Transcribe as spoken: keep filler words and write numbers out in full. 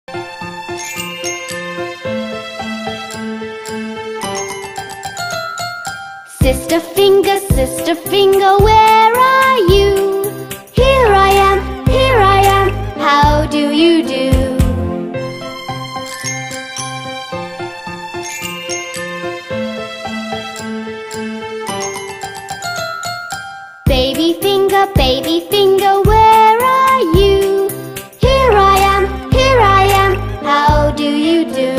Sister finger, sister finger, where are you? Here I am, here I am, how do you do? Baby finger, baby finger, where are you? Here I am, here I am, how do you do?